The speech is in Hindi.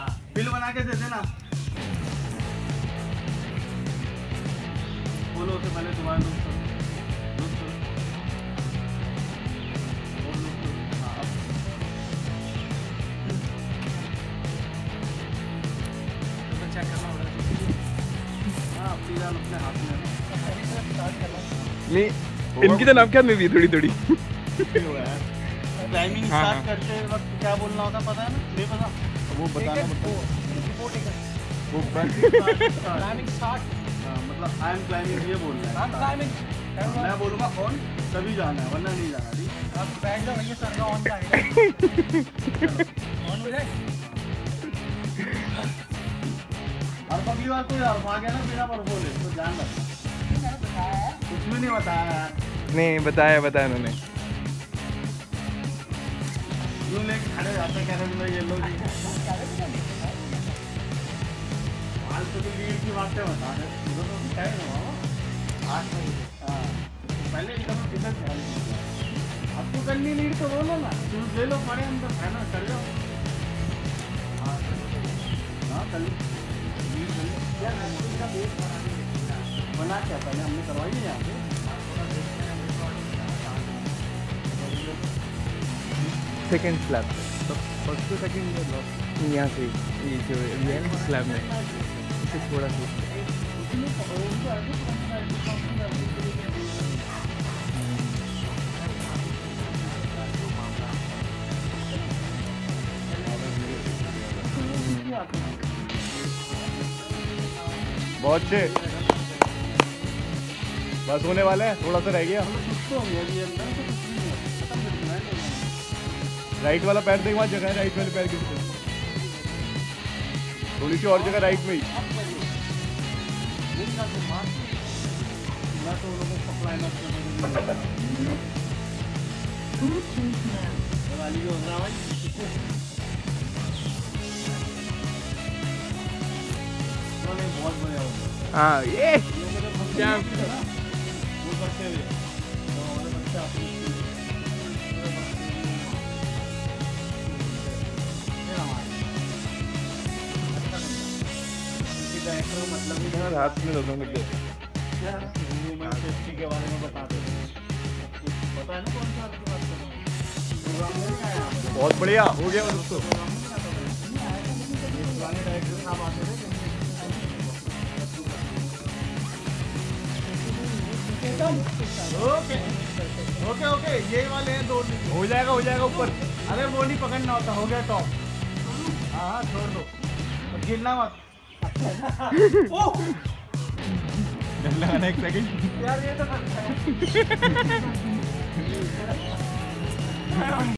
बिल बना के दे देना। बोलो उससे पहले तुम्हारे दोस्त चेक करना होगा। हाँ अपनी जान अपने हाथ में नहीं। इनकी तो नाम क्या में भी थोड़ी थोड़ी क्लाइंबिंग स्टार्ट करते वक्त क्या बोलना होता पता है ना? नहीं पता वो बताना वो क्लाइंबिंग स्टार्ट मतलब आई एम क्लाइंबिंग ये बोल रहा है। आई एम क्लाइंबिंग मैं बोलूँगा ऑन तभी जाना है वरना नहीं जाना। ठीक आप बैठ जाओ भैया सर का ऑन जाएगा। ऑन हो जाए और अगली बार कोई आ गया ना बिना पर बोले तो ध्यान रखना। कुछ भी नहीं बताया। नहीं बताया उन्होंने। यूँ लेके खड़े जाते कैरेट में ये लोग हाल तो लीड की बातें बता रहे तो क्या है ना 8 महीने। हाँ पहले एकदम किधर ख्याल आपको करनी लीड तो बोलो ना तुम ले लो पड़े हम तो है ना कर जाओ। हाँ कर लो लीड क्या बना क्या पहले हमने करवाई है यहाँ पे। सेकेंड स्लैब तो फर्स्ट टू सेकेंड यहाँ से ये जो है स्लैब में इससे थोड़ा सा बहुत अच्छे बस होने वाले हैं। थोड़ा सा रह गया। राइट वाला पैर देख वहाँ जगह है। राइट वाले पैर की थोड़ी सी और जगह राइट में ही। बहुत बढ़िया हाँ ये क्या वो करते हुए मतलब हाथ में दोनों लग गए क्या सेफ्टी के बारे में बता दो। पता है ना कौन सा आपकी बात कर रहा हूँ। बहुत बढ़िया हो गया दोस्तों। ओके ओके ओके ये वाले हैं दो हो जाएगा ऊपर। अरे वो नहीं पकड़ना होता। हो गया टॉप। हाँ छोड़ दो गिरना मत। लगाना एक सेकंड यार ये तो